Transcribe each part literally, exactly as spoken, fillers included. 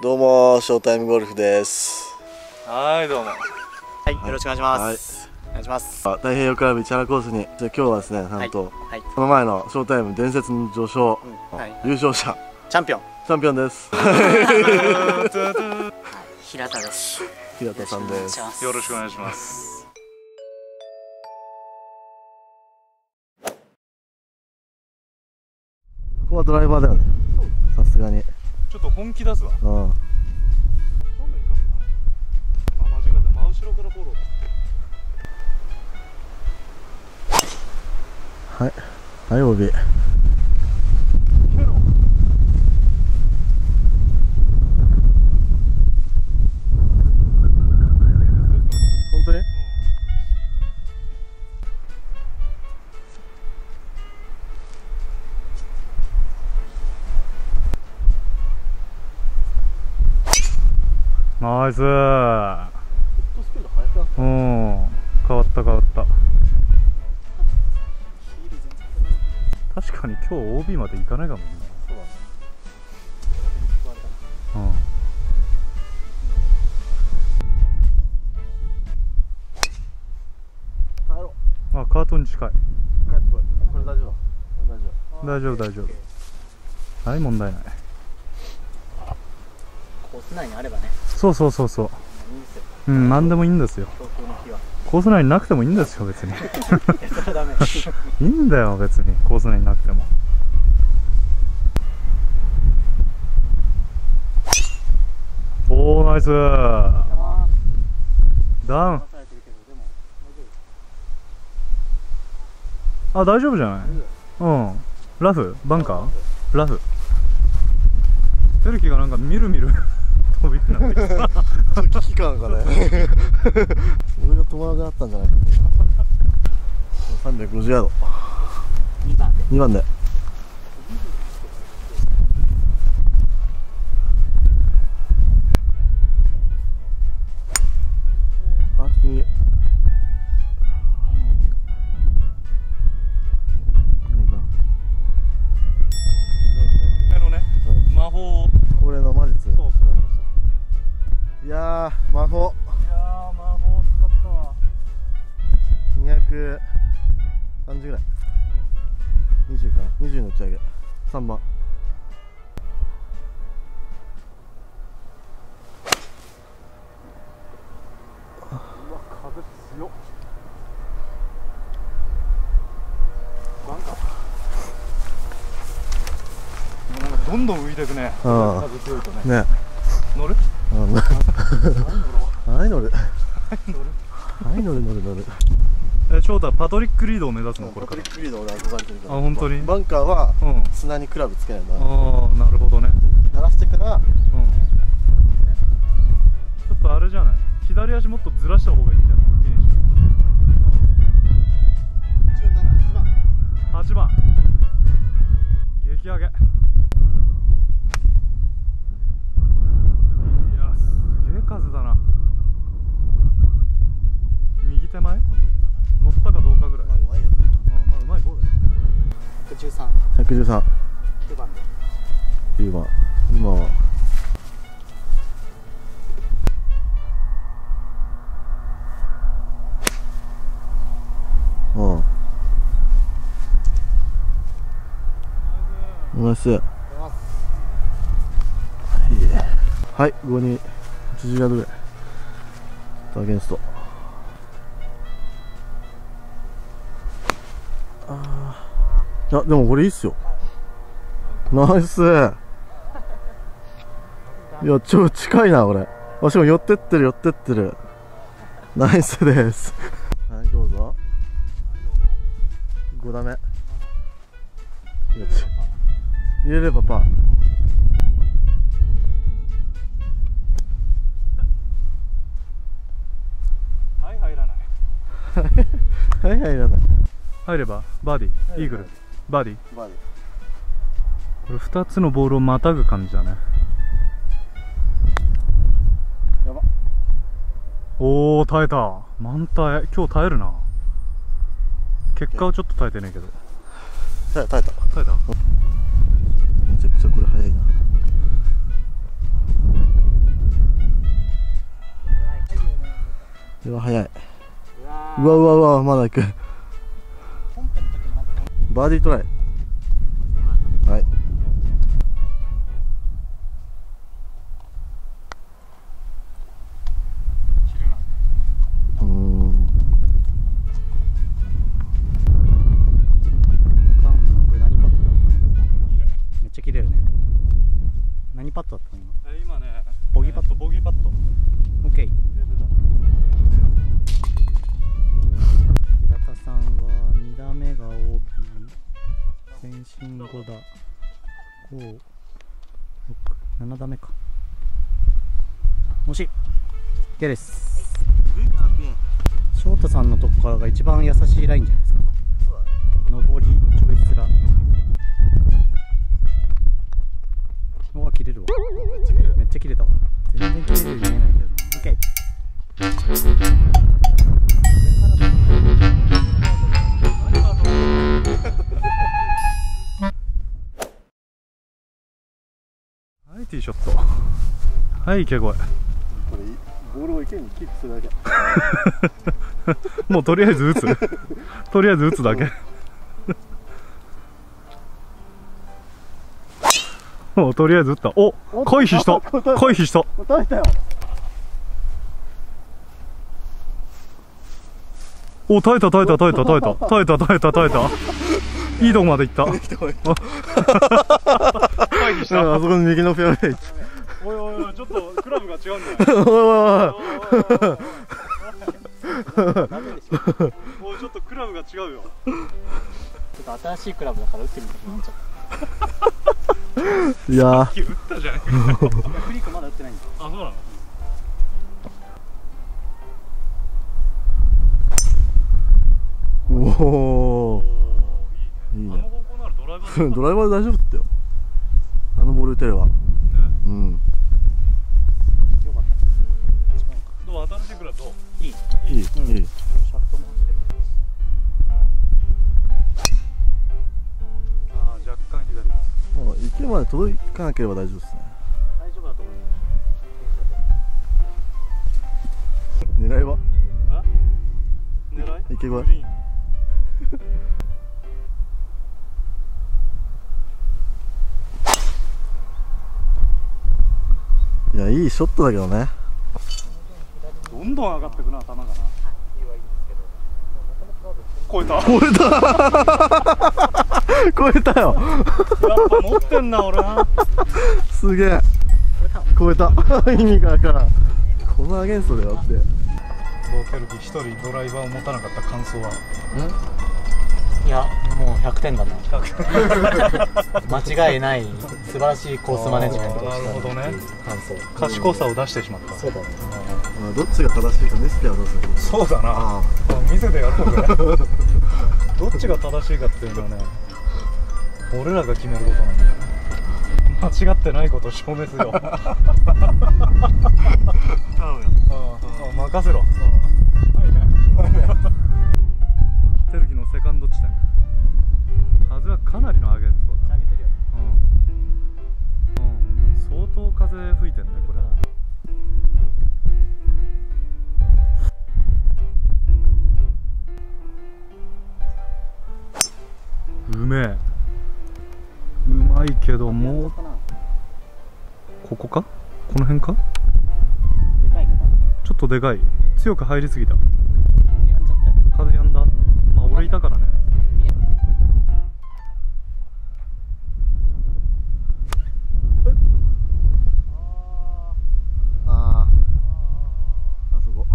どうもショータイムゴルフです。 はい、どうも。 はい、よろしくお願いします。はい、お願いします。 太平洋クラブ市原コースに、じゃ今日はですね、なんと、はいはい、この前のショータイム伝説の序章、うんはい、優勝者、 チャンピオン、 チャンピオンです。 平田です。 平田さんです。 よろしくお願いします。 ここはドライバーだよね。さすがに。 ちょっと本気出すわ。 うん。 正面からな。あ、間違えた。真後ろからフォローだ。 はい。はい、オービー。本当に？ ナイスー。うん、変わった変わった。確かに今日 オービー まで行かないかもね。うん。あ、カートに近い。 帰ってこい。これ大丈夫。 大丈夫大丈夫。はい、問題ない。 コース内にあればね。 そうそうそうそう。 いいんですよ。 うん、なんでもいいんですよ。 東京の日は。 コース内になくてもいいんですよ、別に。 それはダメ。 いいんだよ、別に。コース内になくても。おー、ナイスー。ダウン。あ、大丈夫じゃない？うん。ラフ？バンカー？ラフ。テルキがなんかみるみる飛びってなってきた。 危機感がね。俺が止まらなくなったんじゃないか。さんびゃくごじゅうヤード。にばんで。にばんで。あ、ちょっといい。 魔法。 これの魔術。 そうそうそうそう。いやー、魔法。 いやー、魔法使ったわ。 にひゃくさんじゅうぐらい。にじゅうかな。にじゅうの打ち上げ。さんばん。 うわ、風強っ。バンカー。どんどん浮いていくね。風強いとね。 ね。 乗る？ はい乗る。はい乗る乗る乗る。 え、翔太パトリック・リードを目指すのこれから。 パトリック・リード俺憧れてるから。 あ、本当に？ バンカーは砂にクラブつけないんだ。 ああ、なるほどね。 鳴らしてから。うん。ちょっとあれじゃない？左足もっとずらした方がいいんじゃない？ じゅうなな、はちばん。 はちばん。激上げ。数だな。右手前乗ったかどうかぐらい。まあうまいよ。まあうまい方だよ。 ひゃくじゅうさん。 ひゃくじゅうさん。 きゅうばんで。 きゅうばん。今は。うん。ナイス。はい、ごにはちじゅうヤードぐらい。アゲンスト。ああ。いや、でもこれいいっすよ。ナイス。いや、超近いな、これ。あ、しかも寄ってってる、寄ってってる。ナイスです。はい、どうぞ。ご打目。入れればパー。 はい、入らない。 はい、入らない。 入ればバーディー、イーグル、バーディー。 バーディー。 これふたつのボールをまたぐ感じだね。 やば。 おお、耐えた。満耐。今日耐えるな。結果はちょっと耐えてねえけど。 耐えた耐えた耐えた。 めちゃくちゃこれ早いな。 れは早い。 うわうわうわうわ、まだ行く。 本編の時もなんかバーディートライ。はい。 切るな。 うーん。 これ何パットだ。めっちゃ綺麗よね。何パットだったの今。 え今ねボギーパット。 ボギーパットオッケー。 入れてた。 平田さんはに打目が オービー、前進ご打、ご、ろく、なな打目か。惜しい。OK です。翔太さんのとこからが一番優しいラインじゃないですか。上りちょいすら。うわ、切れるわ。めっちゃ切れたわ。全然切れるように見えないけど。OK。 はい、ティーショット。はい、池越これボールを池にキックするだけ。 もうとりあえず打つとりあえず打つだけもうとりあえず打った。お回避した回避した。 耐えたよ。 お耐えた耐えた耐えた耐えた耐えた耐えた耐えたいいとこまで行った。回避した。 あそこに右のフェアウェイ。 おいおいおい、ちょっとクラブが違うんだよ。 おいおいおい、ちょっとクラブが違うよ。 ちょっと新しいクラブだから打ってみたくなっちゃった。 いやー、 さっき打ったじゃん。 フリークまだ打ってないんですよ。 あ、そうなの。 おおいいね。 いいね。 あの方向ならドライバーでドライバーで大丈夫だよ。あのボール打てれば。 ね。 うん。 よかった。 どう新しいクラブどう？ いい。 いい、いい。 シャフトも落ちてる。 ああ、若干左。 もう池まで届かなければ大丈夫ですね。 大丈夫だと思います。 狙いはあ？狙い？ 池越えグリーン。 いや、いいショットだけどね。 どんどん上がってくな、球がな。超えた。 超えた超えたよ。 やっぱ持ってんな、俺な。 すげえ。超えた。意味がわからん。このアゲンストだよって。 ローテルキ一人ドライバーを持たなかった感想は？ いや、もうひゃくてんだな。間違いない素晴らしいコースマネジメントをしたなるほどね。 感想。 賢さを出してしまった。 そうだね。 まあどっちが正しいか見せてやろうぜ。 そうだな。 あ見せてやろうぜ。どっちが正しいかっていうのはね、俺らが決めることなんだよ。間違ってないことを証明するよ。 あ。頼むよ。 任せろ。テルキのセカンド地点。風はかなりのアゲンストだ。 上げてるよ。 うん。うん。相当風吹いてんね、これ。うめえ。うまいけど、もう。ここか？この辺か？ でかいかな。 ちょっとでかい。強く入りすぎた。 やんちゃったよ。 風やんだ。まあ俺いたからね。 ああ。あそこ。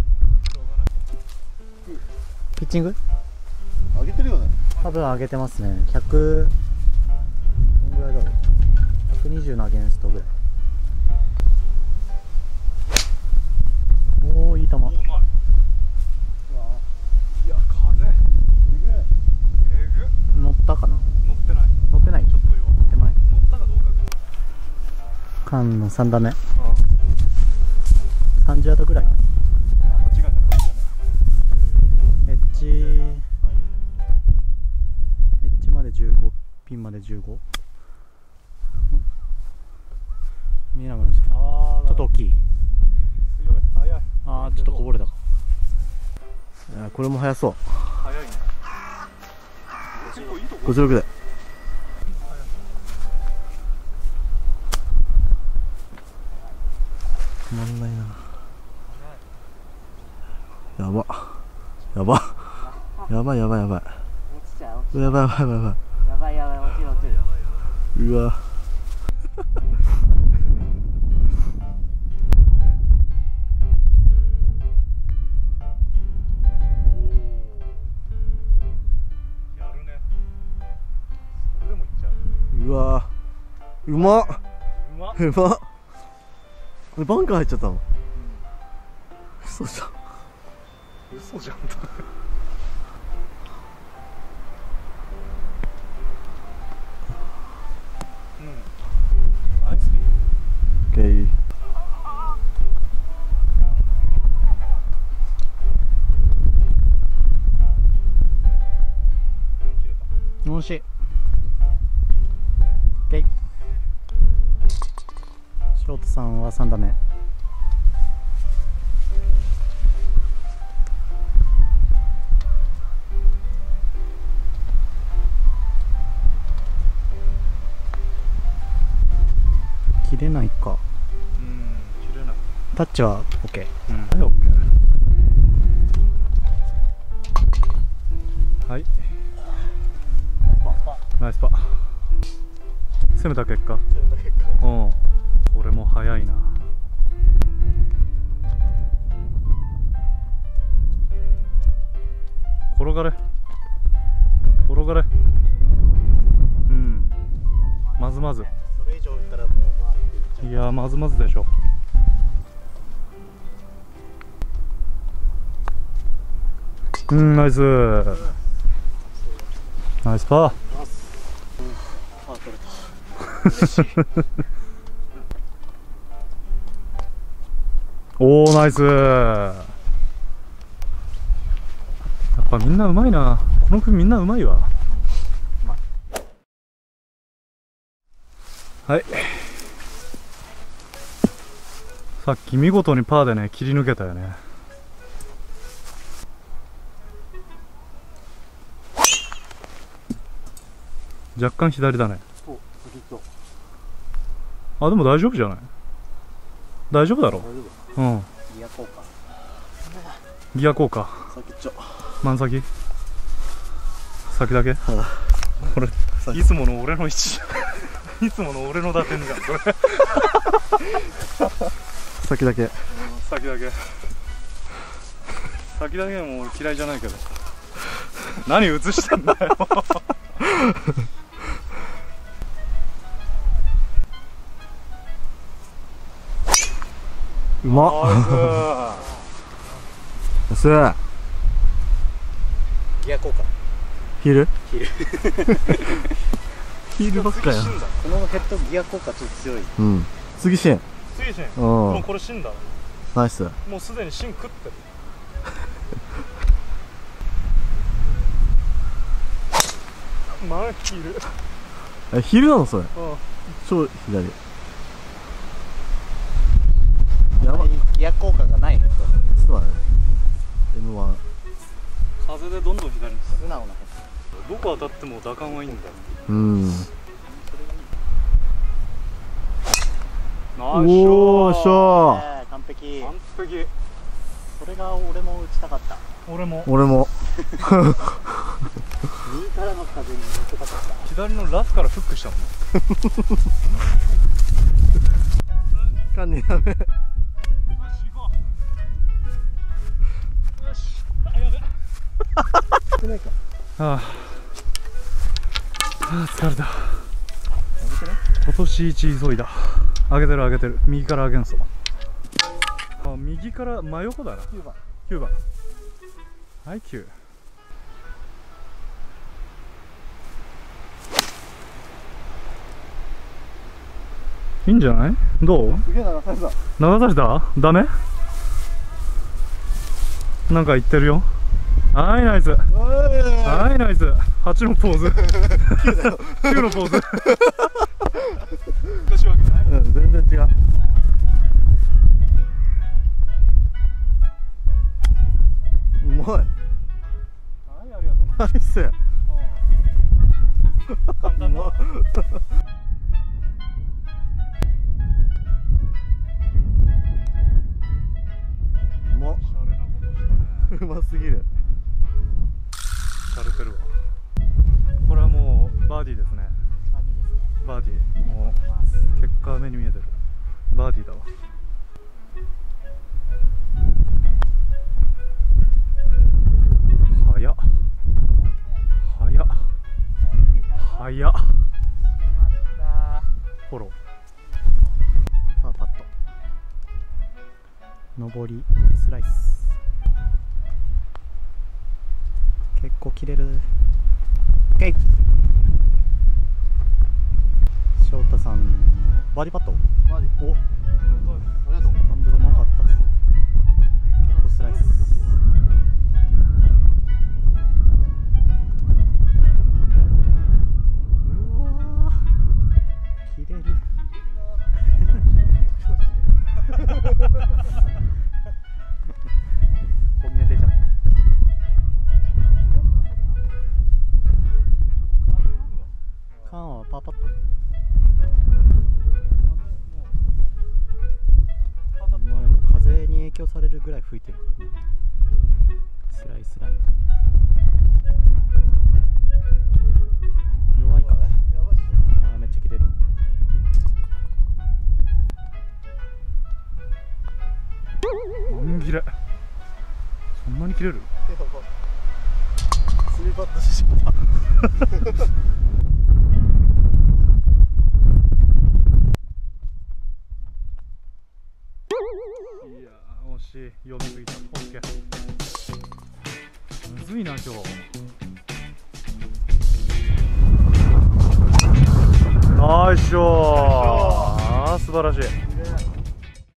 ピッチング？ 上げてるよね。 多分上げてますね。ひゃくどんぐらいだろう。ひゃくにじゅうのアゲンストぐらい。おお、いい球。 うまい。いや、風。えぐ。 乗ったかな？ 乗ってない。 乗ってない。 ちょっと弱い。 手前。 乗ったかどうかぐらい。 缶のさん打目。 あさんじゅうヤードぐらい。 あ、間違えた。こっちだね。 エッジ、エッジまでじゅうご、ピンまでじゅうご。見えなくなっちゃった。ちょっと大きい。 強い。速い。 ああ、ちょっとこぼれたか。 いやこれも速そう。 早いね。結構いいとこごじゅうろくで止まんないな。やばやばやばいやばいやばい落ちちゃう。 やばいやばいやばいやばやばいやばい、落ちる落ちる。 いうわやるね。それでもいっちゃう。 うわうまっうまっ。 うまっ。これバンカー入っちゃったの。嘘じゃん。 嘘じゃん。ナイスピン。 オッケー。 惜しい。オッケー。ショートさんはさん打目。切れないか。 うん、切れない。 タッチは OK。 うん、はい、オッケー。はい。ナイスパ。攻めた結果。攻めた結果。うん。これも早いな。転がれ。転がれ。うん。まずまず。 それ以上打ったらもう回っていっちゃう。 いや、まずまずでしょ。うん、ナイス。ナイスパー。 パー取れた。嬉しい。 おー、ナイス。やっぱみんなうまいな。この組みんなうまいわ。はい。さっき見事にパーでね、切り抜けたよね。若干左だね。あ、でも大丈夫じゃない？大丈夫だろ。うん。 ギア効果。 ギア効果。 先っちょ。 満先。先だけ。これいつもの俺の位置。いつもの俺の打点じゃん。これ。 先だけ。 先だけ。先だけも俺嫌いじゃないけど。何映してんだよ。 うまっ。安い。 ギア効果。 ヒール？ ヒール。 ヒールばっかや。 このヘッドギア効果ちょっと強い。 うん。次芯。 次芯。 うん。 もうこれ芯だ。 ナイス。 もうすでに芯食ってる。マンヒール。 え、ヒールなのそれ？ うん。 超左。やばい。 ギア効果がないヘッド。 そうだね。エムワン。 風でどんどん左に行く。 素直なヘッどこ当たっても打感はいいんだよ。 うん。 ナイスショー。 おーしょド。完璧。 完璧。 それが俺も打ちたかった。 俺も。 俺も。 右からの風に打ちたかった。 左のラフからフックしたもん。 かんにダメ。 よし行こう。よし。あ、やべ。 少ないか。 ああ。ああ、疲れた。今年一急いだ。上げてる上げてる。右から上げんそ。あ、右から真横だな。きゅうばん。きゅうばん。はい、きゅう。いいんじゃない？どう？ すげえ流された。 流された？ダメ？なんか言ってるよ。はい、ナイス。はい、ナイス。はちのポーズ。きゅうだよ。きゅうのポーズ。難しいわけない。 うん、全然違う。うまい。 うますぎる。 されてるわ。これはもうバーディーですね。バーディー、もう結果は目に見えてる。バーディーだわ。早っ早っ早っ。フォロー。 パーパット。上りスライス。結構切れる。オッケー。翔太さんのバーディーパット。 バーディー。 お、 ありがとう。 ハンドルうまかったっす。結構スライス。うわー、切れる。本音出ちゃった。カーンはパーパット。まあでも風に影響されるぐらい吹いてるからね。スライスライン弱いか。あーめっちゃ切れる。 うん切れ。そんなに切れる？ スリーパットしてしまった。 いやー惜しい。読みすぎた。オッケー。むずいな今日。ナイスショー。あー素晴らしい。